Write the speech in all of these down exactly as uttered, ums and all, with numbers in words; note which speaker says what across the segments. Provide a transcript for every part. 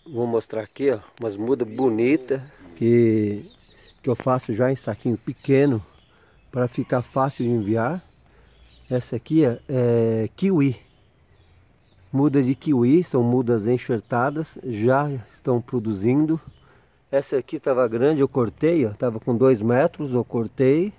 Speaker 1: Vou mostrar aqui, ó, umas mudas bonitas que, que eu faço já em saquinho pequeno para ficar fácil de enviar. Essa aqui ó, é kiwi. Muda de kiwi, são mudas enxertadas, já estão produzindo. Essa aqui estava grande, eu cortei, ó, estava com dois metros, eu cortei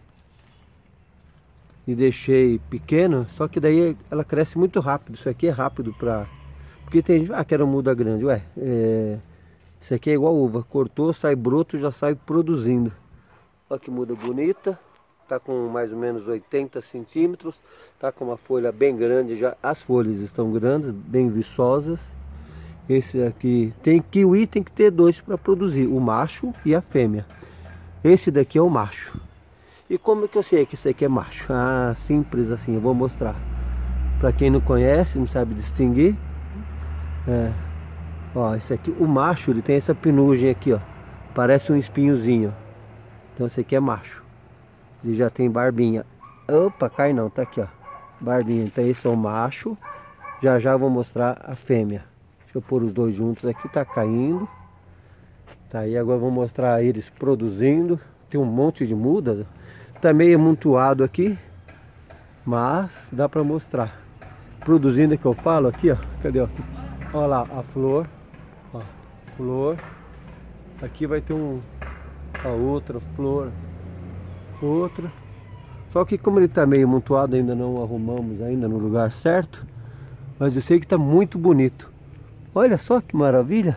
Speaker 1: e deixei pequeno, só que daí ela cresce muito rápido. Isso aqui é rápido para... Porque tem gente, ah, quero muda grande, ué, é... isso aqui é igual uva, cortou, sai broto, já sai produzindo. Olha que muda bonita, tá com mais ou menos oitenta centímetros, tá com uma folha bem grande já, as folhas estão grandes, bem viçosas. Esse aqui, tem kiwi, tem que ter dois para produzir, o macho e a fêmea. Esse daqui é o macho. E como é que eu sei que esse aqui é macho? Ah, simples assim, eu vou mostrar. Para quem não conhece, não sabe distinguir, é, ó, esse aqui, o macho, ele tem essa penugem aqui, ó, parece um espinhozinho. Então esse aqui é macho. Ele já tem barbinha. Opa, cai não, tá aqui, ó, barbinha. Então esse é o macho. Já já vou mostrar a fêmea. Deixa eu pôr os dois juntos aqui, tá caindo. Tá aí, agora eu vou mostrar eles produzindo. Tem um monte de mudas. Tá meio amontoado aqui, mas dá pra mostrar. Produzindo é que eu falo aqui, ó. Cadê, ó? Olha lá a flor, ó, flor. Aqui vai ter um, a outra flor, outra. Só que como ele está meio amontoado, ainda não arrumamos ainda no lugar certo. Mas eu sei que está muito bonito. Olha só que maravilha.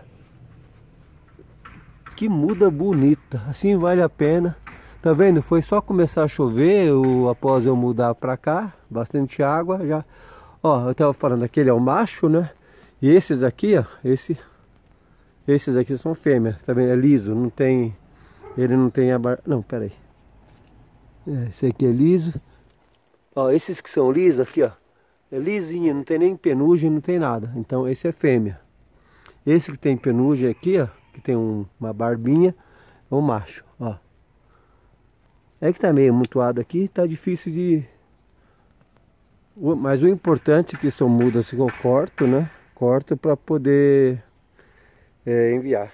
Speaker 1: Que muda bonita. Assim vale a pena. Tá vendo? Foi só começar a chover ou após eu mudar para cá. Bastante água já. Ó, eu estava falando, aquele é o macho, né? E esses aqui, ó, esse, esses aqui são fêmeas, tá vendo? É liso, não tem, ele não tem a bar... Não, pera aí. É, esse aqui é liso. Ó, esses que são lisos aqui, ó, é lisinho, não tem nem penugem, não tem nada. Então esse é fêmea. Esse que tem penugem aqui, ó, que tem um, uma barbinha, é o macho, ó. É que tá meio amontoado aqui, tá difícil de... Mas o importante é que são mudas que eu corto, né? Corto para poder é, enviar.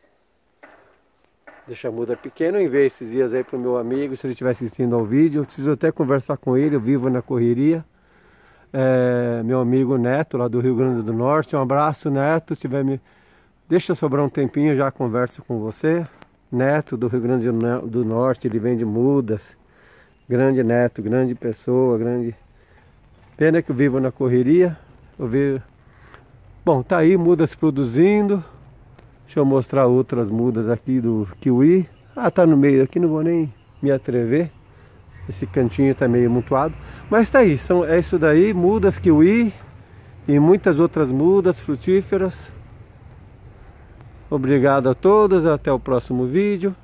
Speaker 1: Deixa a muda pequena, eu enviei esses dias aí pro meu amigo, se ele estiver assistindo ao vídeo. Eu preciso até conversar com ele, eu vivo na correria. É, meu amigo Neto, lá do Rio Grande do Norte. Um abraço, Neto. Se tiver me... Deixa sobrar um tempinho, eu já converso com você. Neto do Rio Grande do Norte, ele vende mudas. Grande Neto, grande pessoa, grande... Pena que eu vivo na correria. Eu vivo... Bom, tá aí, mudas produzindo. Deixa eu mostrar outras mudas aqui do kiwi. Ah, tá no meio aqui, não vou nem me atrever. Esse cantinho tá meio amontoado. Mas tá aí, são, é isso daí, mudas kiwi e muitas outras mudas frutíferas. Obrigado a todos, até o próximo vídeo.